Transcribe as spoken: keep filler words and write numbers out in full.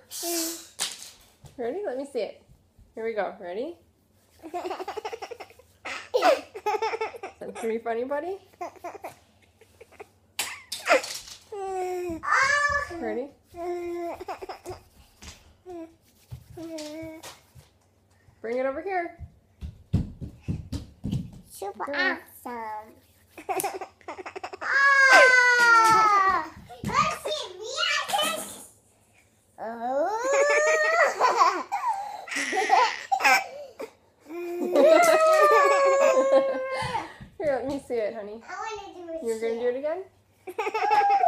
Ready? Let me see it. Here we go. Ready? That's pretty funny, buddy. Ready? Bring it over here. Super awesome. Oh! Let's see reactions. Oh! Here, let me see it, honey. I want to do it. You're going to do it again?